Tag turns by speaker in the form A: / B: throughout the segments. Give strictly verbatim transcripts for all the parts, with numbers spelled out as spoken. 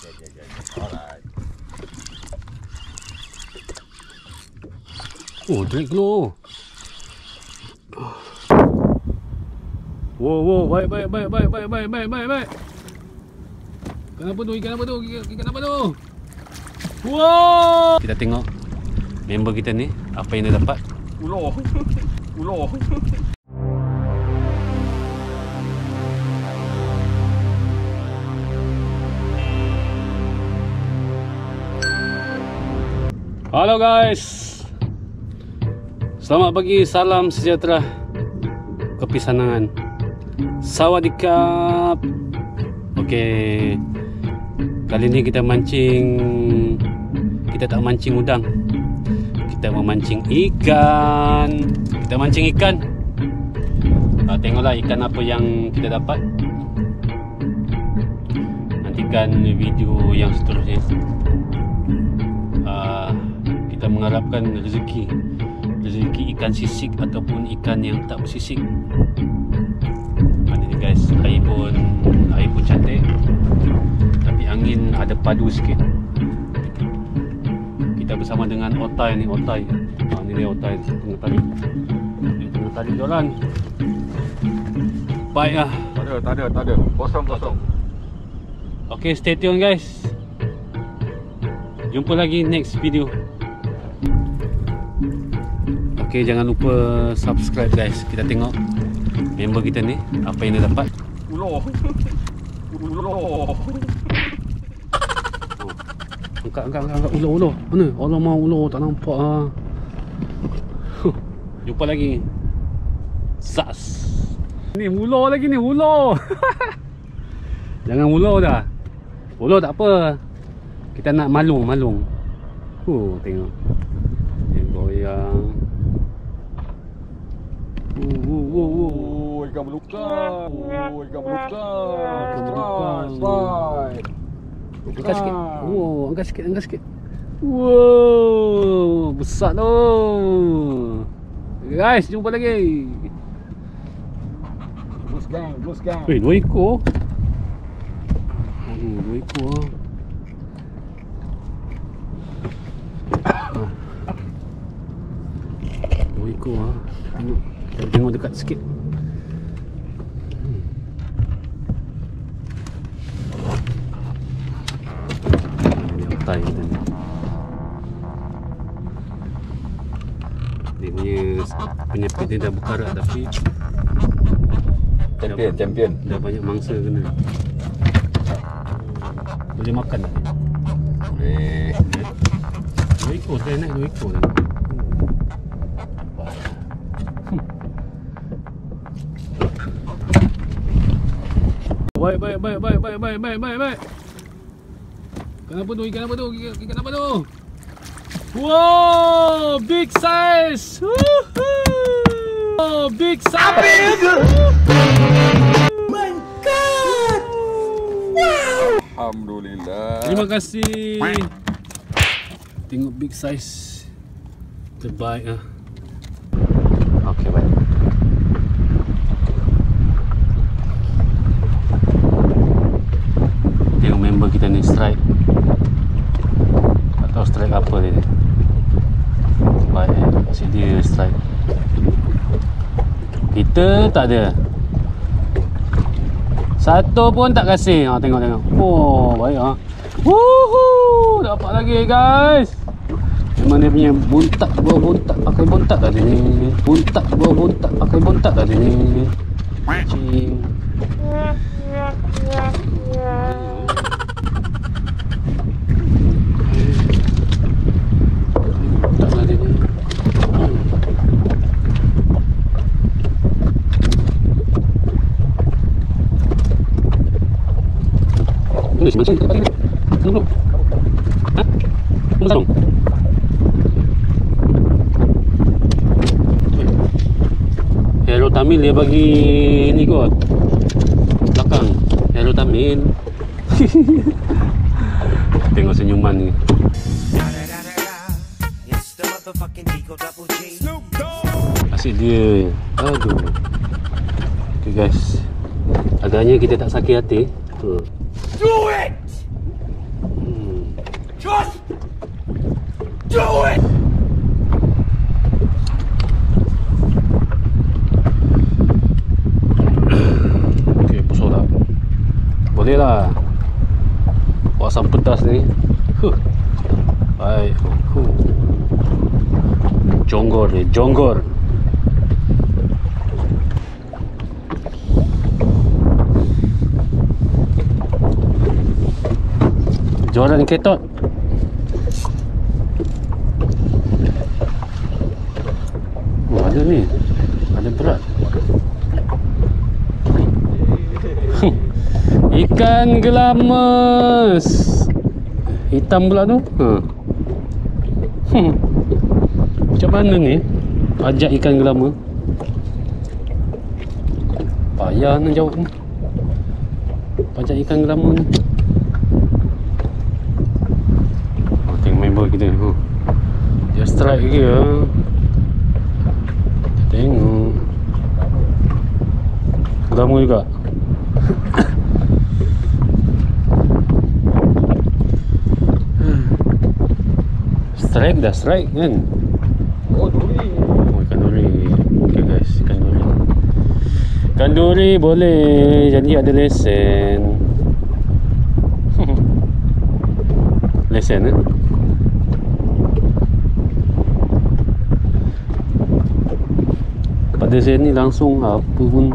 A: okay, okay, okay. Alright.
B: Oh, drag keluar. Wow, wow, baik, baik, baik, baik, baik, baik, baik, baik, baik. Ikan apa tu? Ikan apa tu? Ikan apa tu? Wow. Kita tengok member kita ni apa yang dia dapat.
A: Ulo. Ulo.
B: Halo guys. Selamat pagi, salam sejahtera, kepisanangan. Sawadikap. Okey. Kali ni kita mancing. Kita tak mancing udang. Kita memancing ikan. Kita mancing ikan. Ah, tengoklah ikan apa yang kita dapat. Nantikan video yang seterusnya. Ah, kita mengharapkan rezeki rezeki ikan sisik ataupun ikan yang tak bersisik. Ini guys, air pun air pun cantik, tapi angin ada padu sikit. Kita bersama dengan otai ni, otai. Ha, ni dia otai tengah tarik. Dia tengah tarik jalan. Baiklah.
A: Tak ada, tak ada, tak ada. Kosong, kosong.
B: Okay, stay tune guys. Jumpa lagi next video. Okay, jangan lupa subscribe guys. Kita tengok member kita ni apa yang dia dapat.
A: Ulo. Ulo.
B: Oh. Angkat, angkat, angkat, angkat. Ulo, ulo. Mana? Allah mau ulo. Tak nampak ah. Jumpa lagi. Sas. Ni ulo lagi ni, ulo. Jangan ulo dah. Ulo tak apa. Kita nak malung, malung. Oh, tengok. Dia goyang. Oh, oh, oh, oh.
A: Oh, ikan belukar. Oh, ikan belukar.
B: Ikan belukar.
A: Slide.
B: Angkat sikit. Oh, angkat sikit, angkat sikit. Wow, besar tu. Guys, jumpa lagi.
A: Blues gang, blues gang.
B: Eh, dua ekor. Oh, dua ekor. Ah. Dua ekor ah. Tengok. Kita tengok dekat sikit. Hmm. Ini otai kita ni. Dia punya penyepit dia dah berkarat tapi
A: Champion,
B: dah,
A: champion.
B: dah banyak mangsa kena. Boleh makan tak?
A: Boleh.
B: Dua ekor, saya naik dua ekor ni. Baik, baik, baik, baik, baik, baik, baik, baik, baik. Ikan apa tu? Ikan apa tu? Ikan, ikan apa tu? Wow, big size. Woohoo! Oh, big size.
C: My God! Wow!
A: Alhamdulillah.
B: Terima kasih. Tengok big size. Terbaik ah. Okey, baik. Tengok member kita ni strike. Tak tahu strike apa dia. Baik, asyik dia strike. Kita tak ada. Satu pun tak kasih. Ha, tengok tengok. Oh, baik ah. Woohoo! Dapat lagi guys. Memang dia punya buntat buah buntat pakai buntat tadi ni. Buntat buah buntat pakai buntat tadi ni. Cing. Buntat lah dia ni. Ini macam ni. Tunggu. Ha? Tunggu sarung. Hero Tamil dia bagi ni kot. Belakang. Hero Tamil. Tengok senyuman ni. Asyik dia. Aduh. Okay guys. Agaknya kita tak sakit hati. Tuh.
C: Do it! do it!
B: Okey, busuk tak? Boleh lah. Kawasan pedas ni. Huh. Baik. Huh. Jonggor ni, jonggor. Jualan ketot. Oh, ada ni. Ada berat. Ikan gelames. Hitam pula tu. Ha. Hmm. Macam mana ni? Ajak ikan gelama. Payah nak jawab ni. Ajak ikan gelama ni. Oh, tengok member kita. Oh. Dia strike lagi ya. Tengok. Gelama juga. Strike dah strike kan.
A: Oh, duri.
B: Oh, ikan duri. Okay guys, ikan duri. Ikan duri boleh. Jadi ada lesen. Lesen eh. Pada saya ni langsung apa pun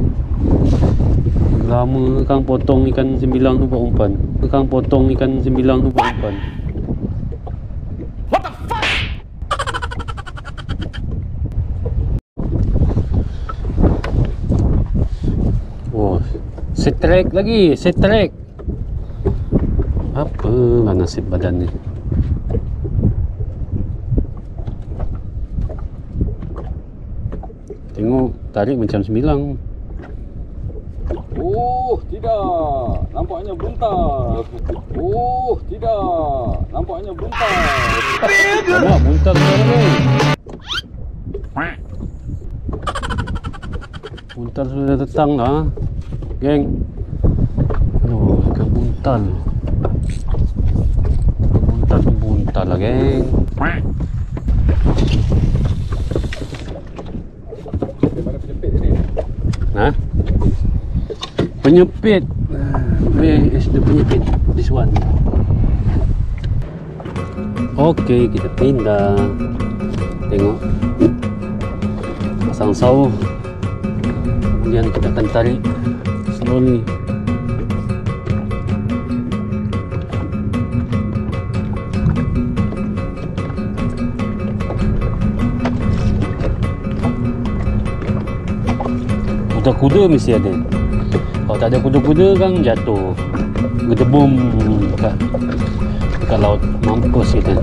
B: lama kang potong ikan sembilang tu buat umpan. Kang potong ikan sembilang tu buat umpan. Setrek lagi, setrek. Apa lah nasib badan ni. Tengok tarik macam sembilang.
A: Oh, tidak. Nampaknya buntal. Oh, tidak. Nampaknya buntal.
B: Nampak buntal sekarang ni. Buntal sudah datang lah. Geng. Aduh, ikan buntal. Buntal tu buntal lah, geng. Ha? Penyepit. Where is the penyepit? This one. Okey, kita pindah. Tengok. Pasang saw. Kemudian kita akan tarik slowly. Kuda-kuda mesti ada. Kalau tak ada kuda-kuda kan jatuh gedebum kat, kat laut, mampus kita.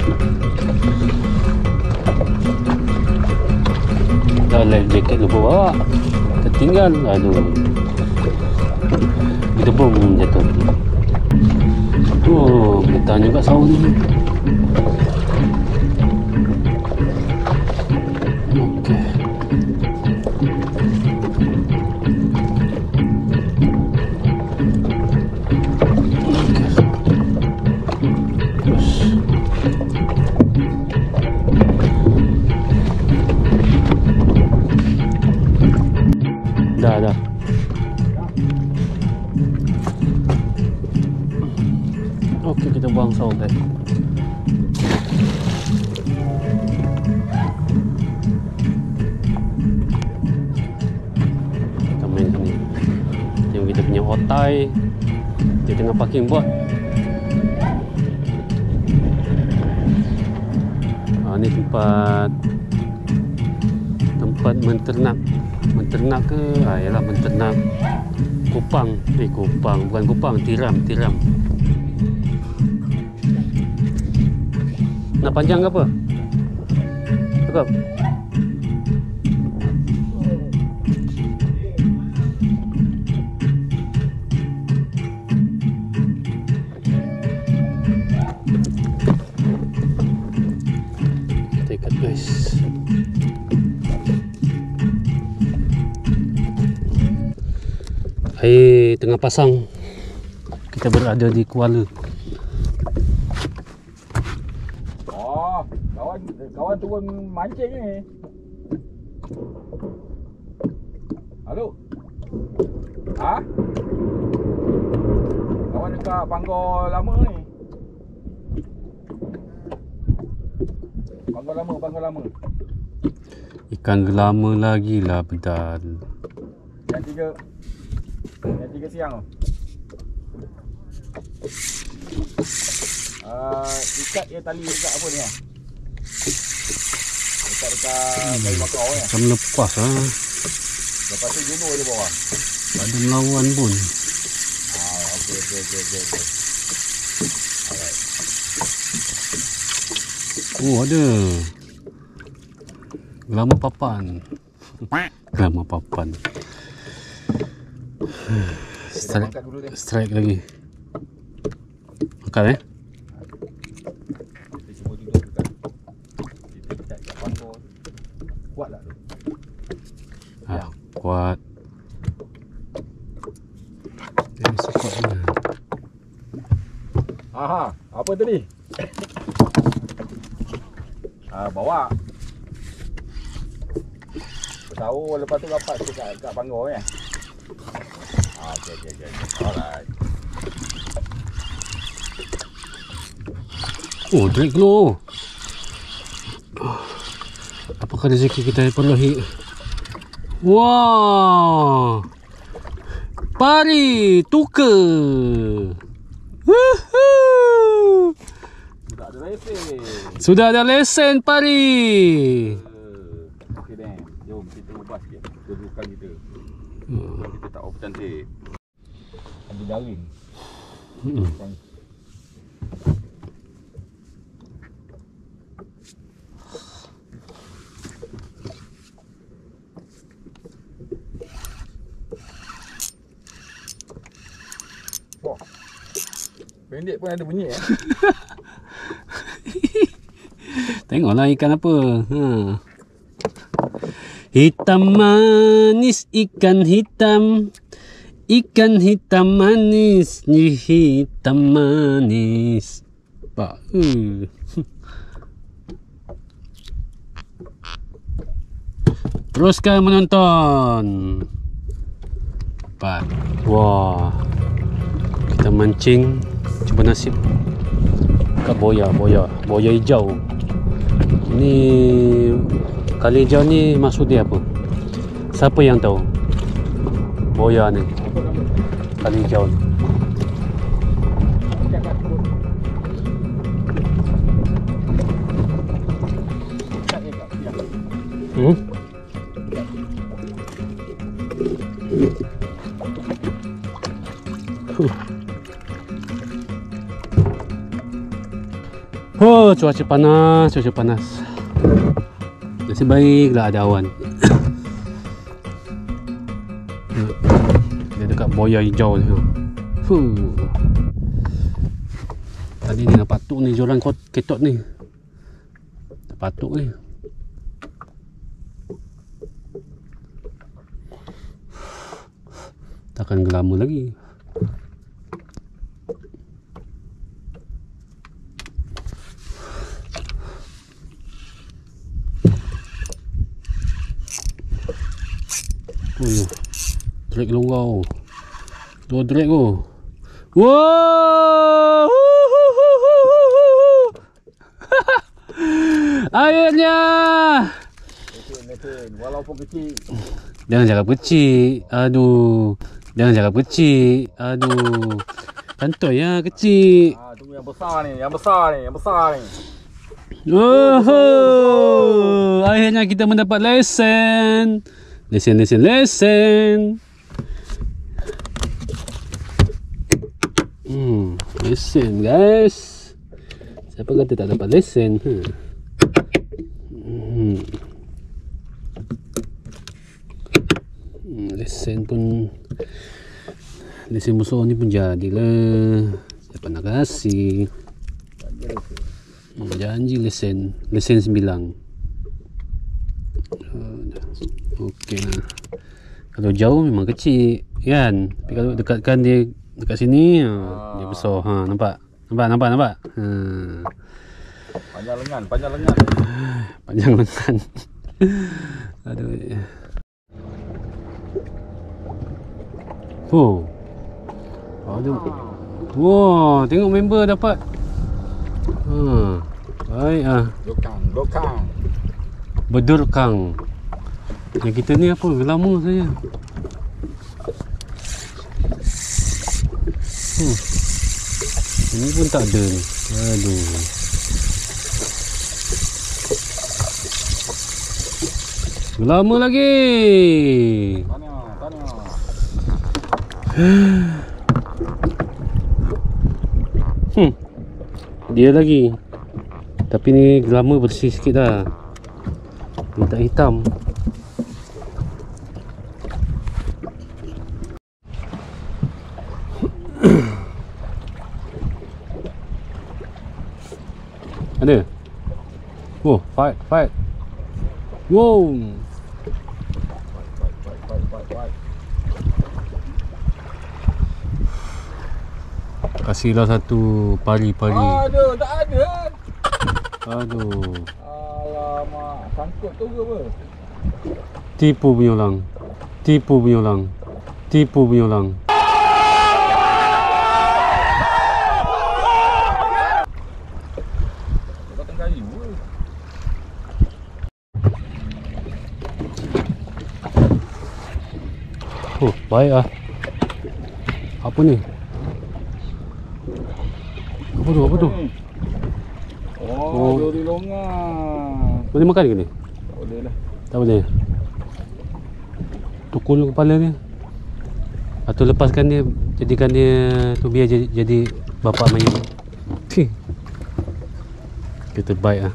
B: Dah life jacket lupa bawa, tertinggal. Aduh, gedebum jatuh. Oh, boleh tahan juga sawah ni. Okey. Dah, dah. Okey, kita buang saw tadi. Kita main sini. Tengok kita punya otai. Dia tengah parking bot. Ah, ni tempat tempat menternak. Menternak ke? Ah, yalah menternak kupang. Eh, kupang. Bukan kupang, tiram, tiram. Nak panjang ke apa? Cakap. Kita ikat guys. Air tengah pasang. Kita berada di Kuala.
A: Oh, kawan kawan kawan turun mancing ni. Halo. Ha? Kawan dekat Bangor lama ni. Bangor lama, Bangor lama.
B: Ikan gelama lagi lah pedal.
A: Yang tiga. Yang tiga siang tu. Uh, ikat dia tali dekat apa ni? Dekat dekat kayu bakar ni.
B: Macam lepas lah.
A: Lepas tu julur je bawah.
B: Tak ada melawan pun.
A: Ah, okey okey okey okey. Okay. Alright.
B: Oh, ada. Gelama papan. Gelama papan. Strike, strike lagi. Makan eh?
A: Kita semua duduk dekat. Kita dekat kat Bangor. Kuat tak tu?
B: Ah, kuat. Dia mesti kuat lah.
A: Aha, apa tadi? Ah, bawa. Tahu lepas tu dapat tu kat, kat Bangor ya. Ah, okey okey okey. Alright.
B: Oh, drag glow. Apakah rezeki kita perolehi? Wah. Pari tukar. Woohoo.
A: Sudah ada lesen.
B: Sudah ada lesen pari.
A: Okey deh. Jom kita ubah sikit kedudukan kita. Kita tak off cantik. Ambil jaring.
B: Hmm.
A: Oh. Pendek pun ada bunyi eh.
B: Tengoklah ikan apa. Ha. Hitam manis ikan hitam. Ikan hitam manis, ni hitam manis. Pak. Uh. Teruskan menonton. Pak. Wah. Kita mancing, cuba nasib kat boya, boya, boya hijau. Ini kali hijau ni maksud dia apa? Siapa yang tahu? Boya ni, kali hijau ni. Hmm? Huh. Oh, cuaca panas, cuaca panas. Nasib baiklah ada awan. Dia dekat boya hijau ni. Huh. Tadi ni nak patuk ni joran ketot ni. Tak patuk ni. Takkan gelama lagi. Oh, drag longau. Dua drag tu. Wow! Akhirnya.
A: Lesen, walaupun kecil.
B: Jangan cakap kecil. Aduh. Jangan cakap kecil. Aduh. Santai ya kecil.
A: Ah, tunggu yang besar ni, yang besar ni, yang besar ni.
B: Oh, akhirnya kita mendapat lesen. Lesen, lesen, lesen. Hmm, lesen guys. Siapa kata tak dapat lesen? Hmm. Hmm. Hmm, lesen pun, lesen musuh ni pun jadilah. Siapa nak kasih? Hmm, janji lesen, lesen sembilan. Okey lah. Kalau jauh memang kecil kan. Tapi kalau dekatkan dia dekat sini, ha, dia besar. Ha, nampak? Nampak, nampak, nampak. Ha.
A: Panjang lengan, panjang lengan.
B: Panjang lengan. Aduh. Oh. Aduh. Wah, tengok member dapat. Ha. Baik ah.
A: Lokang, lokang.
B: Bedurkang. Yang kita ni apa? Lama saja. Hmm. Ini pun tak ada ni. Aduh. Lama lagi.
A: Tanya, tanya.
B: Hmm. Dia lagi. Tapi ni lama bersih sikit dah. Ni tak hitam. Ada. Oh, fight, fight. Wow. Kasihlah satu pari-pari.
A: Aduh, tak ada.
B: Aduh.
A: Alamak, sangkut tu ke apa?
B: Tipu punya orang. Tipu punya orang. Tipu punya orang.
A: Kau tengah kayu ke?
B: Oh, baik ah. Apa ni? Apa tu? Apa tu?
A: Oh,
B: Oh.
A: duri longan.
B: Boleh makan ke ni?
A: Tak boleh lah.
B: Tak boleh. Tukul kepala dia. Atau lepaskan dia, jadikan dia tu biar jadi, jadi bapa main. Tih. Kita baik ah.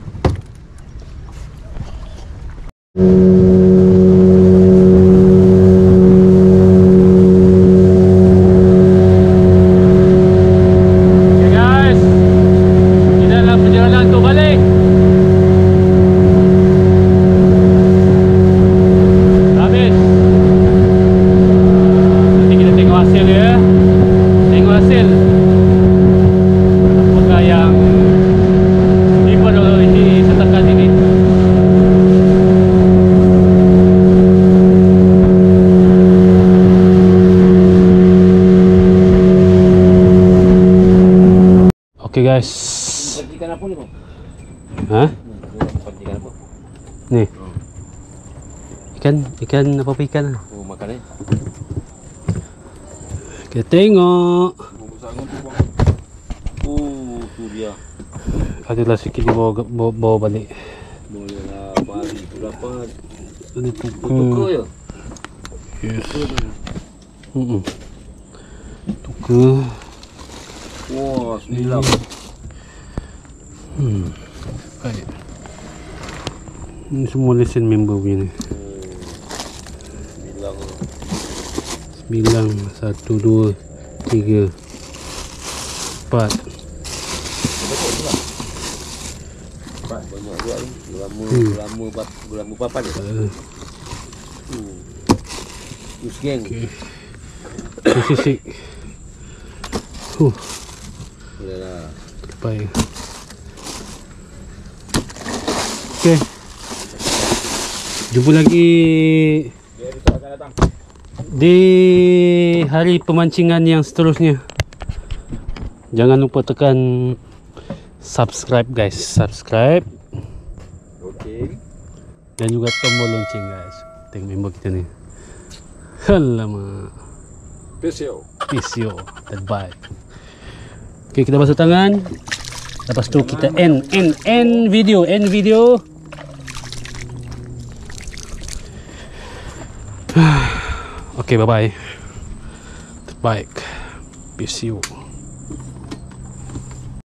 B: Okay guys.
C: Pancikan apa ni bang?
B: Ha?
C: Pancikan apa?
B: Ni. Ikan, ikan apa-apa ikan lah.
C: Oh makan eh.
B: Kita tengok.
A: Bungkus sangat tu bang.
C: Oh tu dia.
B: Adalah sikit dia bawa, bawa, bawa balik.
C: Boleh lah pari tu dapat.
B: Ini
C: Tuker
B: tukar.
C: ya?
B: Yes. Hmm. Tukar.
A: Wah, sembilan.
B: Hmm. Baik. Ini semua lesen member punya ni.
C: Bilang
B: Sembilan. Satu, dua, tiga, empat.
C: banyak juga ni. Lama
B: Hmm.
C: lama bab lama papan ni.
B: Uh,
C: Hmm. Us geng.
B: okay. Sisik. Huh.
C: Boleh lah.
B: Baik. Okay. Jumpa lagi
A: Dia kita akan datang.
B: di hari pemancingan yang seterusnya. Jangan lupa tekan subscribe guys, subscribe
A: Okey.
B: dan juga tombol lonceng guys. Tengok member kita ni. Alamak.
A: Pesio.
B: Pisio terbaik. Okay, kita basuh tangan. Lepas tu kita end end end video, end video. Okay, bye bye. Terbaik. Pisio.